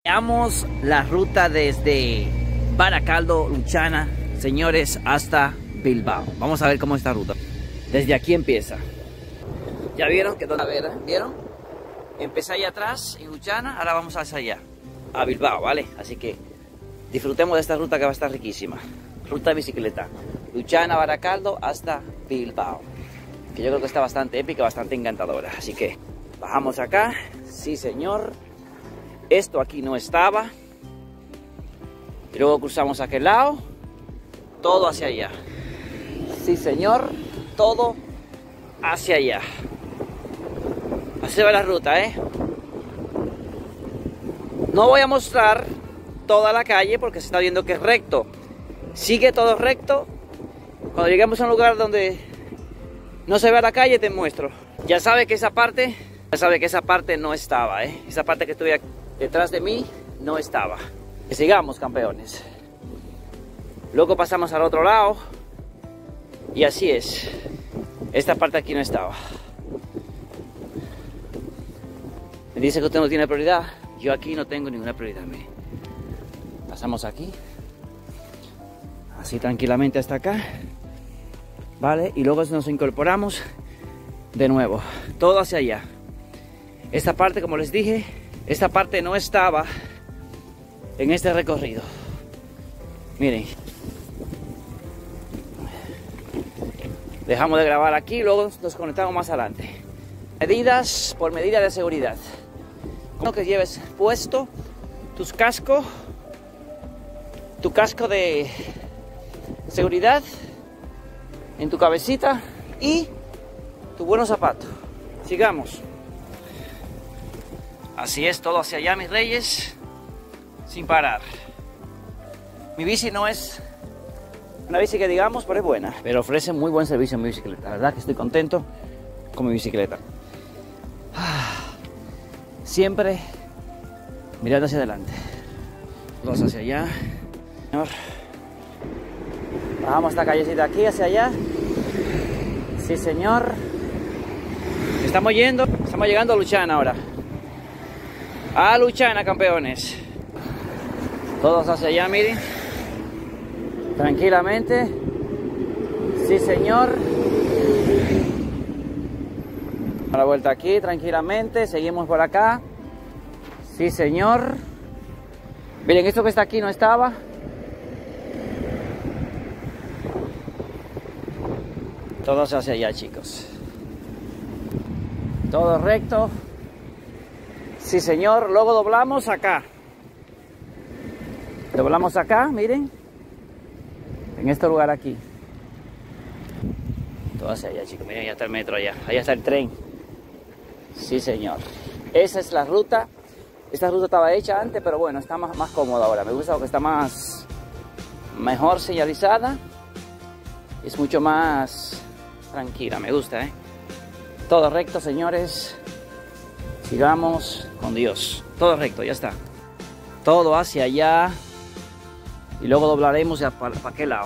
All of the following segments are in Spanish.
Veamos la ruta desde Baracaldo, Luchana, señores, hasta Bilbao. Vamos a ver cómo es esta ruta. Desde aquí empieza. ¿Ya vieron? ¿Vieron? Empecé ahí atrás, en Luchana, ahora vamos hacia allá, a Bilbao, ¿vale? Así que disfrutemos de esta ruta que va a estar riquísima. Ruta de bicicleta. Luchana, Baracaldo, hasta Bilbao. Que yo creo que está bastante épica, bastante encantadora. Así que bajamos acá. Sí, señor. Esto aquí no estaba. Y luego cruzamos a aquel lado. Todo hacia allá. Sí, señor. Todo hacia allá. Así va la ruta, ¿eh? No voy a mostrar toda la calle porque se está viendo que es recto. Sigue todo recto. Cuando lleguemos a un lugar donde no se ve la calle, te muestro. Ya sabe que esa parte no estaba, ¿eh? Esa parte que estuve detrás de mí no estaba. Que sigamos, campeones. Luego pasamos al otro lado. Y así es. Esta parte aquí no estaba. Me dice que usted no tiene prioridad. Yo aquí no tengo ninguna prioridad. Mire. Pasamos aquí. Así tranquilamente hasta acá. Vale. Y luego nos incorporamos de nuevo. Todo hacia allá. Esta parte, como les dije, esta parte no estaba en este recorrido. Miren. Dejamos de grabar aquí, luego nos conectamos más adelante. Medidas por medida de seguridad. Que lleves puesto tu casco de seguridad en tu cabecita y tu buenos zapatos. Sigamos. Así es, todo hacia allá, mis reyes, sin parar. Mi bici no es una bici que digamos, pero es buena. Pero ofrece muy buen servicio mi bicicleta. La verdad que estoy contento con mi bicicleta. Siempre mirando hacia adelante. Todos hacia allá. Señor. Bajamos esta callecita aquí, hacia allá. Sí, señor. Estamos llegando a Luchana ahora. A Luchana, campeones. Todos hacia allá, miren. Tranquilamente. Sí, señor. A la vuelta aquí, tranquilamente. Seguimos por acá. Sí, señor. Miren, esto que está aquí no estaba. Todos hacia allá, chicos. Todo recto. Sí, señor. Luego doblamos acá. Doblamos acá, miren. En este lugar aquí. Todo hacia allá, chicos. Miren, ya está el metro allá. Allá está el tren. Sí, señor. Esa es la ruta. Esta ruta estaba hecha antes, pero bueno, está más cómoda ahora. Me gusta porque está mejor señalizada. Es mucho más tranquila, me gusta, ¿eh? Todo recto, señores. Sigamos con Dios. Todo recto, ya está. Todo hacia allá. Y luego doblaremos para aquel lado.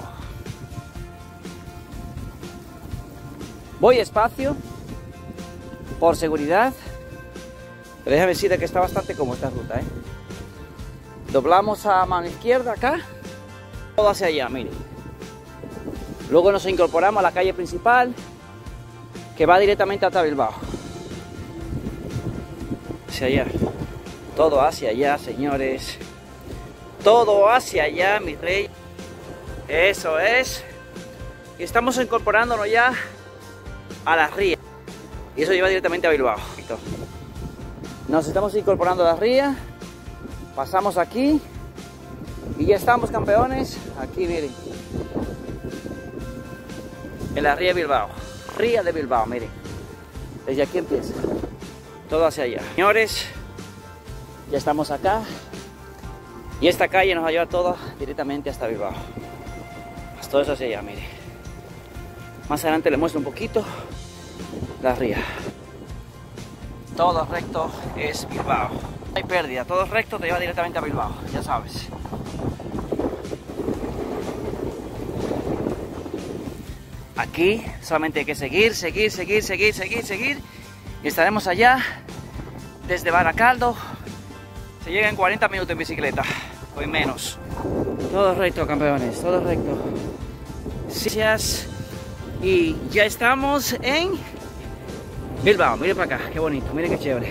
Voy despacio. Por seguridad. Pero déjame decirte que está bastante cómoda esta ruta, ¿eh? Doblamos a mano izquierda acá. Todo hacia allá, miren. Luego nos incorporamos a la calle principal, que va directamente hasta Bilbao. Hacia allá. Todo hacia allá, señores. Todo hacia allá, mi rey. Eso es. Y estamos incorporándonos ya a la ría. Y eso lleva directamente a Bilbao. Nos estamos incorporando a la ría. Pasamos aquí. Y ya estamos, campeones. Aquí, miren. En la ría de Bilbao. Ría de Bilbao, miren. Desde aquí empieza. Todo hacia allá. Señores, ya estamos acá. Y esta calle nos va a llevar todo directamente hasta Bilbao. Todo eso hacia allá, miren. Más adelante les muestro un poquito la ría. Todo recto es Bilbao. No hay pérdida, todo recto te lleva directamente a Bilbao, ya sabes. Aquí solamente hay que seguir. Y estaremos allá desde Baracaldo. Se llega en 40 minutos en bicicleta, o en menos. Todo recto, campeones, todo recto. Gracias. Y ya estamos en Bilbao. Miren para acá, qué bonito, miren qué chévere.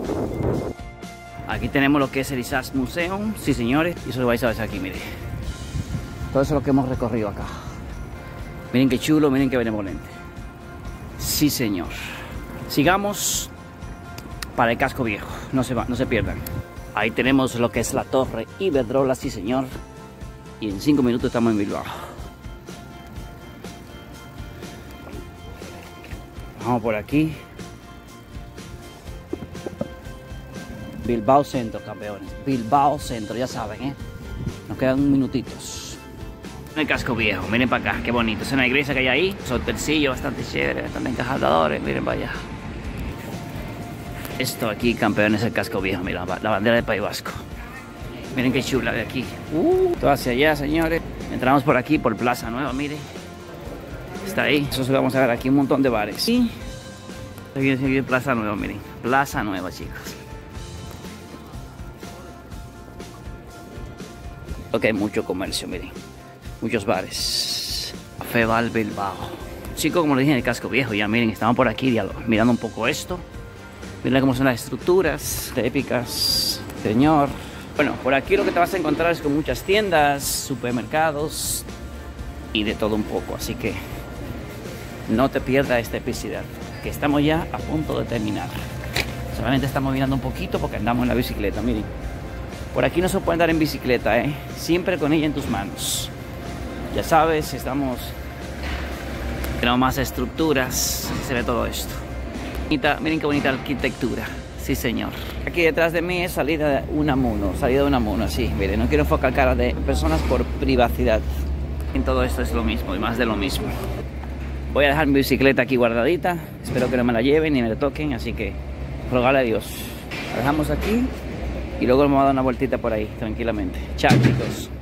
Aquí tenemos lo que es el Isaac Museum, sí señores, y eso lo vais a ver aquí, miren. Todo eso es lo que hemos recorrido acá. Miren qué chulo, miren qué benevolente. Sí señor. Sigamos para el casco viejo, no se pierdan. Ahí tenemos lo que es la Torre Iberdrola, sí señor. Y en 5 minutos estamos en Bilbao. Vamos por aquí. Bilbao Centro, campeones. Bilbao Centro, ya saben, ¿eh? Nos quedan unos minutitos. El casco viejo, miren para acá, qué bonito. Es una iglesia que hay ahí. Soltercillo, bastante chévere, bastante encajadores. Miren para allá. Esto aquí, campeones, es el casco viejo. Mira, la bandera del País Vasco. Miren qué chula de aquí. Todo hacia allá, señores. Entramos por aquí, por Plaza Nueva, miren. Está ahí. Eso vamos a ver aquí un montón de bares. Y aquí es Plaza Nueva, miren. Plaza Nueva, chicos. Ok, mucho comercio, miren. Muchos bares. Café Val Bilbao. Chicos, como les dije en el casco viejo, ya miren, estamos por aquí mirando un poco esto. Miren cómo son las estructuras épicas, señor. Bueno, por aquí lo que te vas a encontrar es con muchas tiendas, supermercados y de todo un poco. Así que no te pierdas esta epicidad, que estamos ya a punto de terminar. Solamente estamos mirando un poquito porque andamos en la bicicleta, miren. Por aquí no se puede andar en bicicleta, ¿eh? Siempre con ella en tus manos. Ya sabes, tenemos más estructuras, se ve todo esto. Miren qué bonita arquitectura, sí señor. Aquí detrás de mí es salida de Unamuno, así, miren, no quiero enfocar cara de personas por privacidad. En todo esto es lo mismo y más de lo mismo. Voy a dejar mi bicicleta aquí guardadita, espero que no me la lleven ni me la toquen, así que rogarle a Dios. La dejamos aquí y luego me voy a dar una vueltita por ahí, tranquilamente. Chao, chicos.